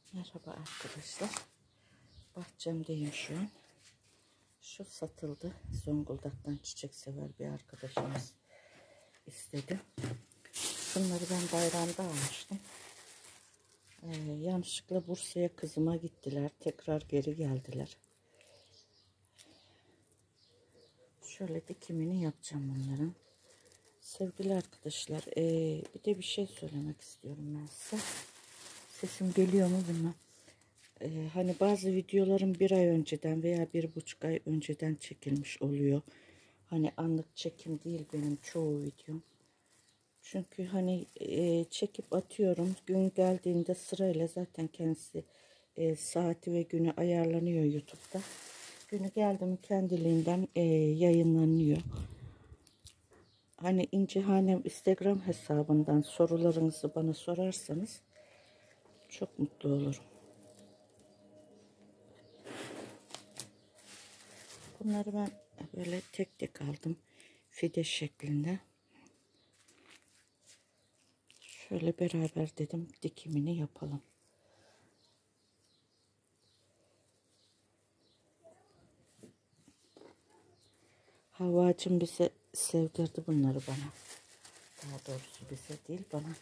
Merhaba arkadaşlar. Bahçemdeyim şu an. Şu satıldı. Zonguldak'tan çiçek sever bir arkadaşımız istedi. Şunları ben bayramda almıştım. Yanlışlıkla Bursa'ya kızıma gittiler. Tekrar geri geldiler. Şöyle dikimini yapacağım bunların. Sevgili arkadaşlar, bir de bir şey söylemek istiyorum ben size. Sesim geliyor mu bilmem. Hani bazı videolarım bir ay önceden veya 1,5 ay önceden çekilmiş oluyor. Hani anlık çekim değil benim çoğu videom. Çünkü hani çekip atıyorum. Gün geldiğinde sırayla zaten kendisi saati ve günü ayarlanıyor YouTube'da. Günü geldi mi kendiliğinden yayınlanıyor. Hani İncihanem Instagram hesabından sorularınızı bana sorarsanız çok mutlu olurum. Bunları ben böyle tek tek aldım. Fide şeklinde. Şöyle beraber dedim dikimini yapalım. Havacım bize sevdirdi bunları bana. Daha doğrusu bize değil bana.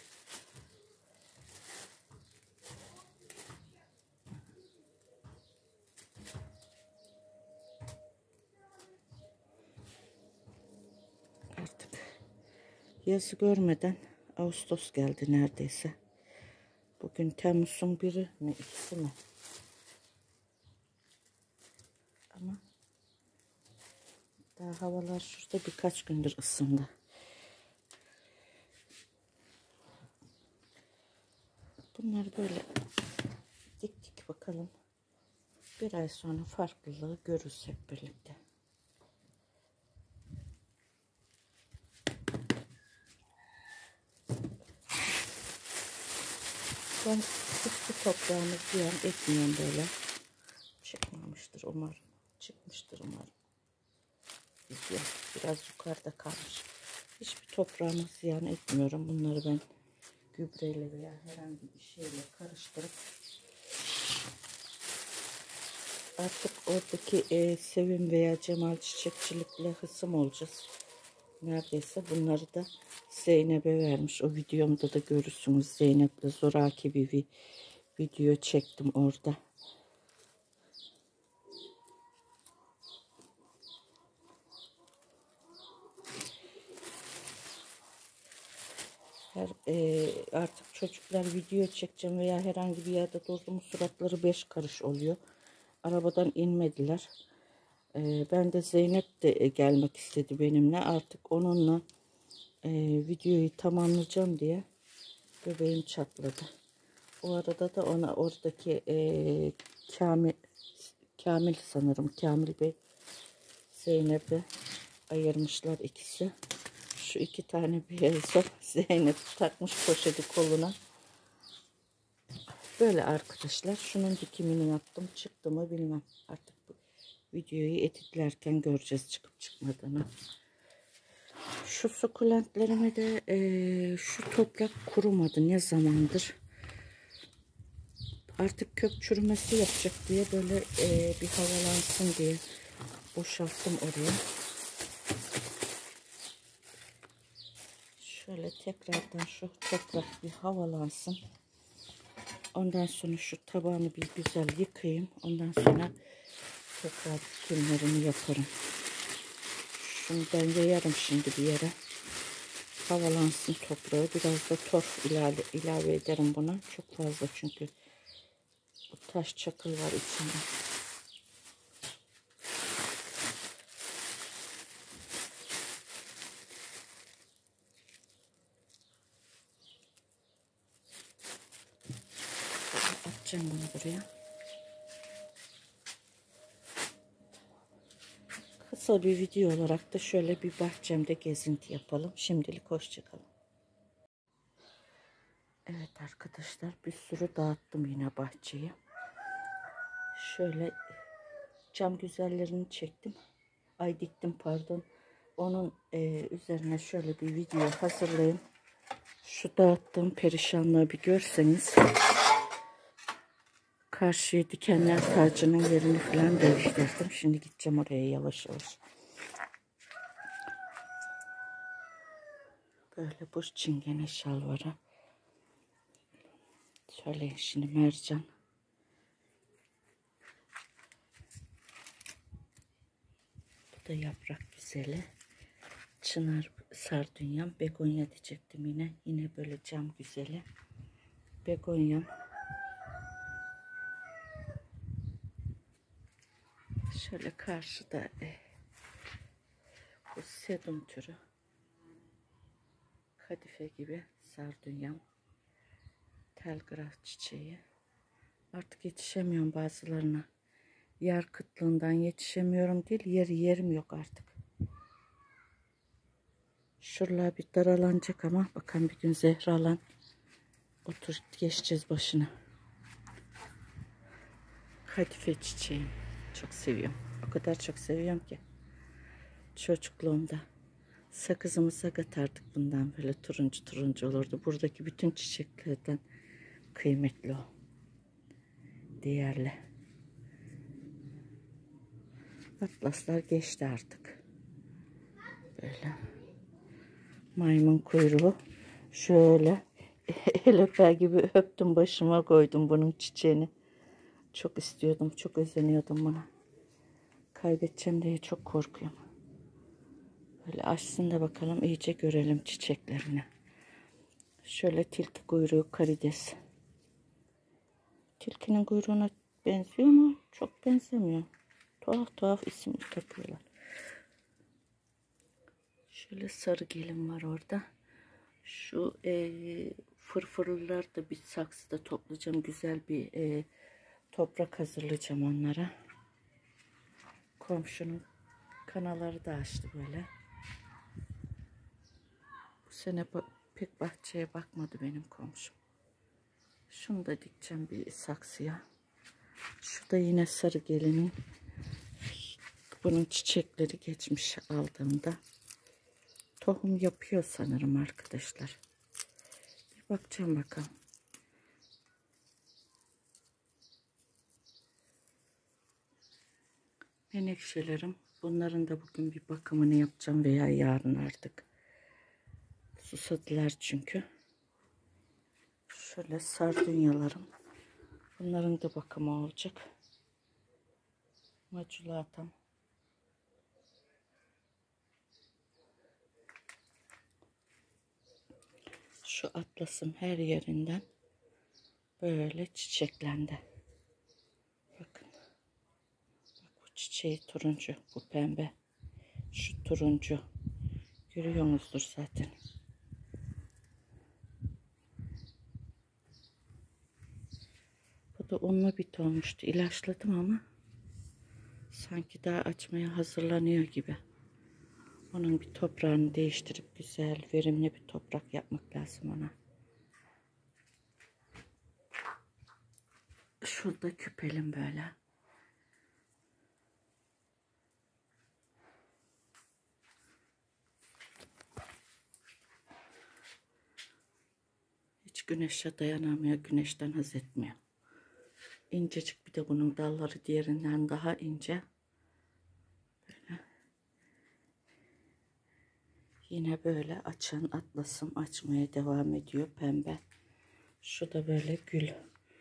Artık yazı görmeden Ağustos geldi neredeyse. Bugün Temmuz'un 1'i mi 2'si mi? Ama daha havalar şurada birkaç gündür ısındı. Bunları böyle diktik bakalım. Bir ay sonra farklılığı görürüz hep birlikte. Ben hiçbir toprağımı ziyan etmiyorum böyle. Çıkmamıştır umarım. Çıkmıştır umarım. Video biraz yukarıda kalmış. Hiçbir toprağımı ziyan etmiyorum. Bunları ben gübreyle veya herhangi bir şeyle karıştırıp artık oradaki Sevim veya Cemal Çiçekçilikle hısım olacağız. Neredeyse bunları da Zeynep'e vermiş. O videomda da görürsünüz. Zeynep'le zoraki bir video çektim orada. Artık çocuklar video çekeceğim veya herhangi bir yerde durduğum suratları 5 karış oluyor. Arabadan inmediler. Ben de Zeynep de gelmek istedi benimle. Artık onunla videoyu tamamlayacağım diye göbeğim çatladı. O arada da ona oradaki Kamil sanırım Kamil Bey Zeynep'e ayırmışlar ikisi. Şu 2 tane beyazı Zeynep takmış poşeti koluna. Böyle arkadaşlar. Şunun dikimini yaptım. Çıktı mı bilmem. Artık bu videoyu editlerken göreceğiz çıkıp çıkmadığını. Şu sukulentlerime de şu toprak kurumadı ne zamandır. Artık kök çürümesi yapacak diye böyle bir havalansın diye boşalttım oraya. Şöyle tekrardan şu toprak bir havalansın. Ondan sonra şu tabağını bir güzel yıkayayım. Ondan sonra tekrar dikimlerini yaparım. Şunu ben yayarım şimdi bir yere. Havalansın toprağı. Biraz da torf ilave ederim buna. Çok fazla çünkü bu taş çakıl var içinde. Atacağım bunu buraya. Kısa bir video olarak da şöyle bir bahçemde gezinti yapalım. Şimdilik hoşçakalın. Evet arkadaşlar, bir sürü dağıttım yine bahçeyi. Şöyle cam güzellerini çektim. Ay diktim pardon. Onun üzerine şöyle bir video hazırlayayım. Şu dağıttığım perişanlığı bir görseniz. Karşıya dikenler tacının yerini falan değiştirdim. Şimdi gideceğim oraya yavaş yavaş. Böyle bu çingene şalvara. Şöyle şimdi mercan. Bu da yaprak güzeli. Çınar sardunyam. Begonya diyecektim yine. Yine böyle cam güzeli. Begonyam. Şöyle karşıda bu sedum türü. Kadife gibi sardunyam. Telgraf çiçeği. Artık yetişemiyorum bazılarına. Yer kıtlığından yetişemiyorum değil. Yerim yok artık. Şuralar bir daralanacak ama bakalım bir gün Zehralan otur geçeceğiz başına. Kadife çiçeği. Çok seviyorum. O kadar çok seviyorum ki. Çocukluğumda sakızımıza katardık bundan, böyle turuncu turuncu olurdu. Buradaki bütün çiçeklerden kıymetli o. Değerli. Atlaslar geçti artık. Böyle. Maymun kuyruğu. Şöyle el öper gibi öptüm, başıma koydum bunun çiçeğini. Çok istiyordum. Çok özeniyordum buna. Kaybedeceğim diye çok korkuyorum. Böyle açsın da bakalım, iyice görelim çiçeklerini. Şöyle tilki kuyruğu karides. Tilkinin kuyruğuna benziyor ama çok benzemiyor. Tuhaf tuhaf isim takıyorlar. Şöyle sarı gelin var orada. Şu fırfırlılar da bir saksıda toplayacağım. Güzel bir toprak hazırlayacağım onlara. Komşunun kanaları da açtı böyle. Bu sene pek bahçeye bakmadı benim komşum. Şunu da dikeceğim bir saksıya. Şu da yine sarı gelinin. Bunun çiçekleri geçmiş aldığımda. Tohum yapıyor sanırım arkadaşlar. Bir bakacağım bakalım. Menekşelerim. Bunların da bugün bir bakımını yapacağım veya yarın artık. Susadılar çünkü. Şöyle sardunyalarım. Bunların da bakımı olacak. Maculatam. Şu atlasım her yerinden böyle çiçeklendi. Bakın. Bak, bu çiçeği turuncu, bu pembe. Şu turuncu. Görüyorsunuzdur zaten. Bu da onunla bit olmuştu. İlaçladım ama sanki daha açmaya hazırlanıyor gibi. Onun bir toprağını değiştirip güzel, verimli bir toprak yapmak lazım ona. Şurada küpelim böyle. Hiç güneşe dayanamıyor, güneşten haz etmiyor. İncecik, bir de bunun dalları diğerinden daha ince. Böyle. Yine böyle açan atlasım açmaya devam ediyor, pembe. Şu da böyle gül.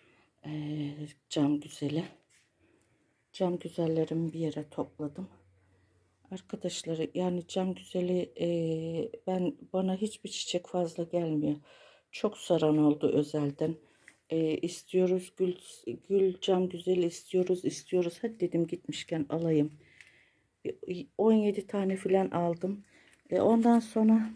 Cam güzeli. Cam güzellerimi bir yere topladım. Arkadaşları, yani cam güzeli bana hiçbir çiçek fazla gelmiyor. Çok saran oldu özelden. İstiyoruz gül cam güzeli istiyoruz. Hadi dedim gitmişken alayım. 17 tane falan aldım. Ondan sonra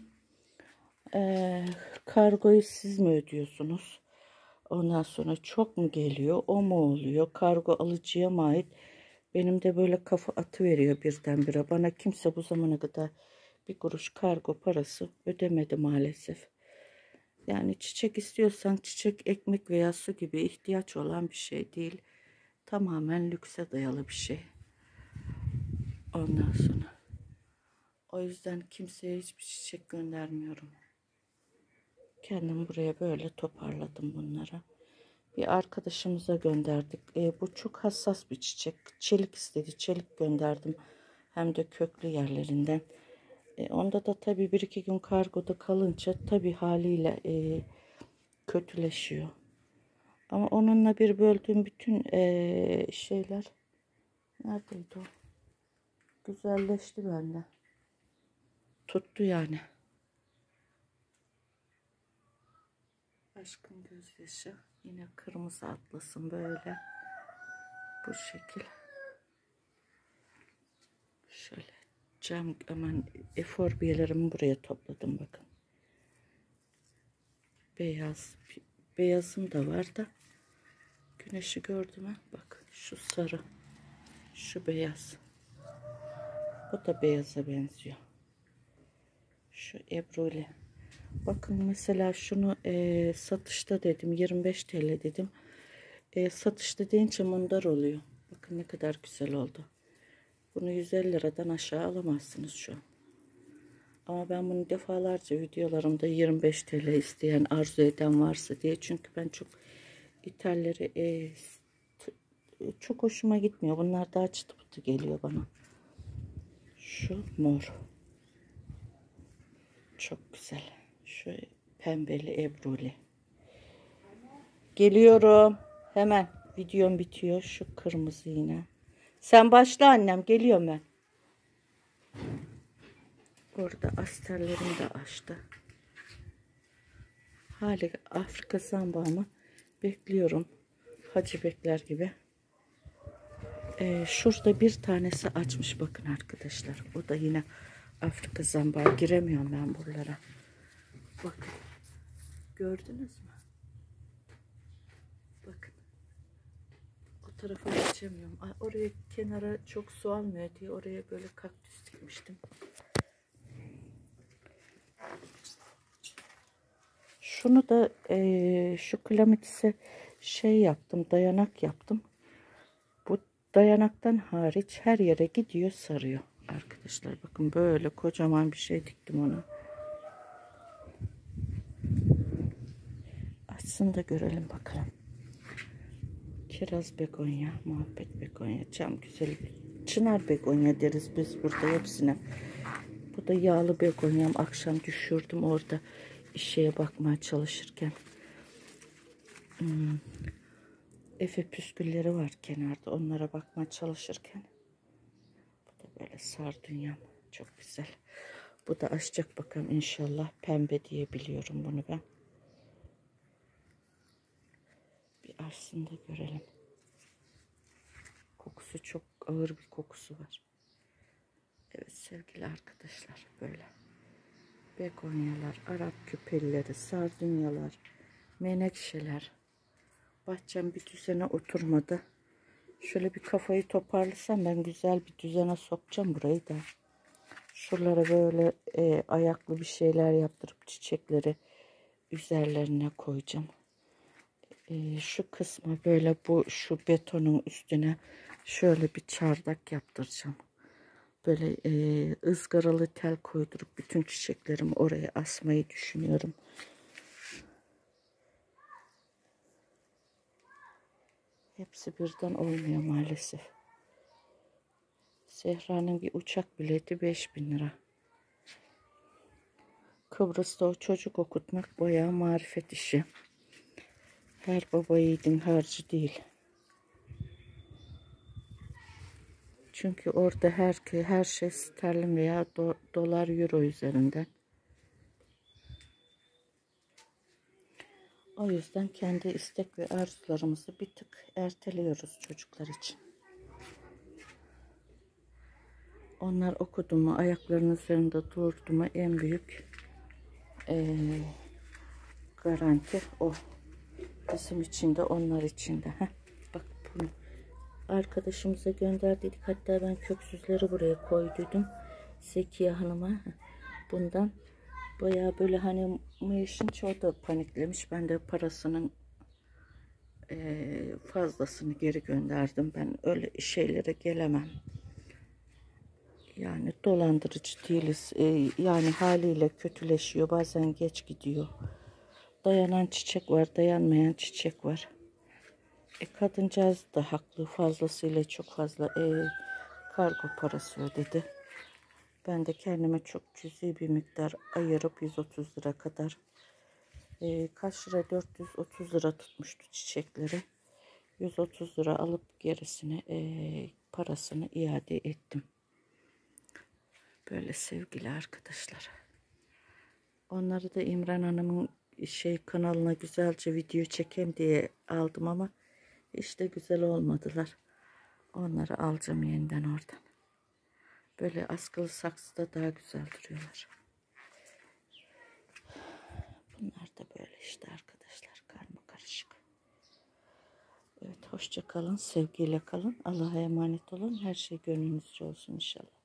kargoyu siz mi ödüyorsunuz? Ondan sonra çok mu geliyor? O mu oluyor? Kargo alıcıya mı ait? Benim de böyle kafa atı veriyor birdenbire. Bana kimse bu zamana kadar bir kuruş kargo parası ödemedi maalesef. Yani çiçek istiyorsan çiçek ekmek veya su gibi ihtiyaç olan bir şey değil. Tamamen lükse dayalı bir şey. Ondan sonra. O yüzden kimseye hiçbir çiçek göndermiyorum. Kendim buraya böyle toparladım bunları. Bir arkadaşımıza gönderdik. Bu çok hassas bir çiçek. Çelik istedi. Çelik gönderdim. Hem de köklü yerlerinden. Onda da tabii bir iki gün kargoda kalınca tabii haliyle kötüleşiyor. Ama onunla bir böldüğüm bütün şeyler neredeydi o? Güzelleşti bende. Tuttu yani. Aşkın gözyaşı. Yine kırmızı atlasın böyle. Bu şekil. Şöyle cam aman eforbiyelerimi buraya topladım bakın. Beyaz. Beyazım da var da. Güneşi gördüm ha. Bak şu sarı. Şu beyaz. Bu da beyaza benziyor. Şu ebruli. Bakın mesela şunu satışta dedim 25 TL dedim. Satışta deyince mundar oluyor. Bakın ne kadar güzel oldu. Bunu 150 liradan aşağı alamazsınız şu an. Ama ben bunu defalarca videolarımda 25 TL isteyen, arzu eden varsa diye. Çünkü ben çok İtalleri çok hoşuma gitmiyor. Bunlar daha çıtı pıtı geliyor bana. Şu mor. Çok güzel. Şu pembeli ebruli. Geliyorum. Hemen videom bitiyor. Şu kırmızı yine. Sen başla annem. Geliyorum ben. Orada asterlerim de açtı. Hali Afrika zambağımı bekliyorum. Hacı bekler gibi. Şurada bir tanesi açmış bakın arkadaşlar. O da yine Afrika zambağı. Giremiyorum ben buralara. Bakın. Gördünüz mü? Bakın. O tarafa geçemiyorum. Oraya kenara çok su almıyor diye oraya böyle kaktüs dikmiştim. Şunu da şu klamitise şey yaptım. Dayanak yaptım. Bu dayanaktan hariç her yere gidiyor sarıyor. Arkadaşlar bakın böyle kocaman bir şey diktim ona. Açsın da görelim bakalım. Kiraz begonya, muhabbet begonya, çam güzeli, çınar begonya deriz biz burada hepsine. Bu da yağlı begonyam. Akşam düşürdüm orada şeye bakmaya çalışırken. Efe püskülleri var kenarda. Onlara bakmaya çalışırken. Bu da böyle sardunyam. Çok güzel. Bu da açacak bakalım inşallah. Pembe diye biliyorum bunu ben. Bir açsın da görelim. Kokusu çok ağır bir kokusu var. Evet sevgili arkadaşlar böyle. Begonyalar, Arap küpelileri, sardunyalar, menekşeler. Bahçem bir düzene oturmadı. Şöyle bir kafayı toparlasam ben güzel bir düzene sokacağım burayı da. Şuralara böyle ayaklı bir şeyler yaptırıp çiçekleri üzerlerine koyacağım. Şu kısmı böyle şu betonun üstüne şöyle bir çardak yaptıracağım. Böyle ızgaralı tel koydurup bütün çiçeklerimi oraya asmayı düşünüyorum. Hepsi birden olmuyor maalesef. Zehra'nın bir uçak bileti 5.000 lira. Kıbrıs'ta o çocuk okutmak bayağı marifet işi. Her baba yiğidin harcı değil. Çünkü orada her şey sterlin veya dolar, euro üzerinden. O yüzden kendi istek ve arzularımızı bir tık erteliyoruz çocuklar için. Onlar okudu mu, ayaklarının üzerinde durdu mu en büyük garanti o. Bizim için de onlar için de. Heh, bak bunu arkadaşımıza gönderdik. Hatta ben köksüzleri buraya koyduydum. Zekiye Hanım'a. Bundan bayağı böyle hani mayışınca o da paniklemiş. Ben de parasının fazlasını geri gönderdim. Ben öyle şeylere gelemem. Yani dolandırıcı değiliz. Yani haliyle kötüleşiyor. Bazen geç gidiyor. Dayanan çiçek var, dayanmayan çiçek var. Kadıncağız da haklı, fazlasıyla çok fazla kargo parası ödedi. Ben de kendime çok cüzi bir miktar ayırıp 130 lira kadar, kaç lira, 430 lira tutmuştu çiçekleri. 130 lira alıp gerisini, parasını iade ettim. Böyle sevgili arkadaşlar. Onları da İmran Hanım'ın kanalına güzelce video çekeyim diye aldım ama işte güzel olmadılar. Onları alacağım yeniden oradan. Böyle askılı saksıda daha güzel duruyorlar. Bunlar da böyle işte arkadaşlar, karma karışık. Evet, hoşça kalın, sevgiyle kalın. Allah'a emanet olun. Her şey gönlünüzce olsun inşallah.